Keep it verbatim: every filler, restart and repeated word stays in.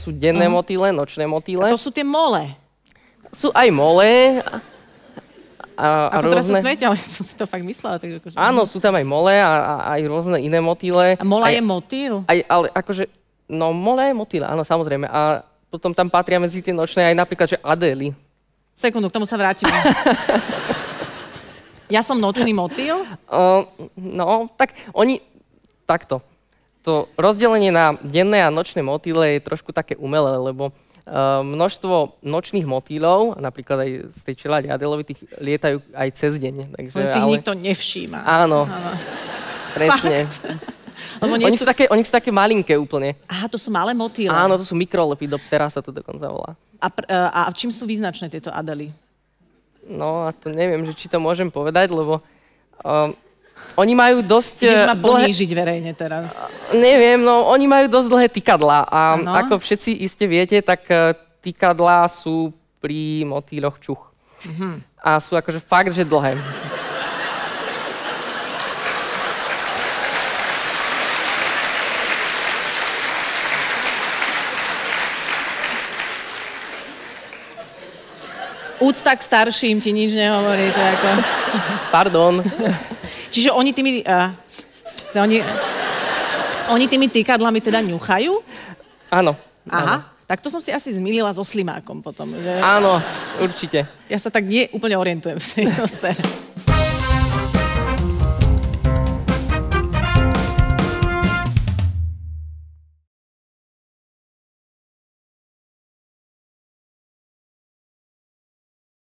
sú denné uh-huh. motýle, nočné motýle. A to sú tie mole. Sú aj mole. A, a Ako teraz rôzne... sa smiete, ale som si to fakt myslela. Tak akože... Áno, sú tam aj mole a, a aj rôzne iné motýle. A mola aj, je motýl? Aj, ale akože, no mole je motýl, áno, samozrejme. A potom tam patria medzi tie nočné aj napríklad, že adély. Sekundu, k tomu sa vrátime. Ja som nočný motýl? Uh, no, tak oni... Takto. To rozdelenie na denné a nočné motýle je trošku také umelé, lebo Uh, množstvo nočných motýlov, napríklad aj z tej čelade adélovitých, lietajú aj cez deň. Takže, Len si ich ale... nikto nevšíma. Áno, áno. presne. Oni sú... Sú také, oni sú také malinké úplne. Aha, to sú malé motýle. Áno, to sú mikrolepidoptera, sa to dokonca volá. A, pr- a čím sú význačné tieto adely? No a to neviem, že či to môžem povedať, lebo uh, oni majú dosť... Ideš ma dlhé... ponížiť verejne teraz. Neviem, no oni majú dosť dlhé tykadlá a ano. Ako všetci iste viete, tak tykadlá sú pri motýľoch čuch. Uh-huh. A sú akože fakt, že dlhé. Úcta k starším ti nič nehovorí, to je ako... Pardon. Čiže oni tými... Uh, oni, oni tými tykadlami teda ňuchajú? Áno. Aha, áno. tak to som si asi zmýlila so slimákom potom. Že... Áno, určite. Ja sa tak nie úplne orientujem v tejto sfére.